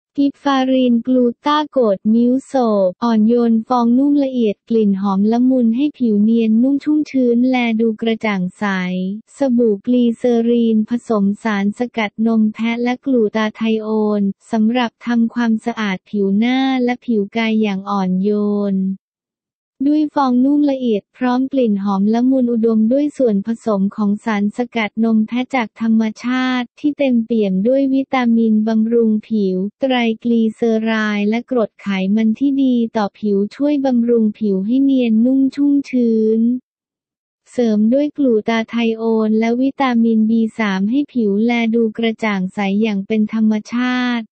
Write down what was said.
กิฟฟารินกลูตาโกตมิวโซอ่อนโยนฟองนุ่มละเอียดกลิ่นหอมละมุนให้ผิวเนียนนุ่มชุ่มชื้นแลดูกระจ่างใสสบู่กลีเซอรีนผสมสารสกัดนมแพะและกลูตาไทโอนสำหรับทำความสะอาดผิวหน้าและผิวกายอย่างอ่อนโยนด้วยฟองนุ่มละเอียดพร้อมกลิ่นหอมละมุนอุดมด้วยส่วนผสมของสารสกัดนมแพะจากธรรมชาติที่เต็มเปี่ยมด้วยวิตามินบำรุงผิวไตรกลีเซอไรด์และกรดไขมันที่ดีต่อผิวช่วยบำรุงผิวให้เนียนนุ่มชุ่มชื้นเสริมด้วยกลูตาไทโอนและวิตามิน B3 ให้ผิวแลดูกระจ่างใสอย่างเป็นธรรมชาติ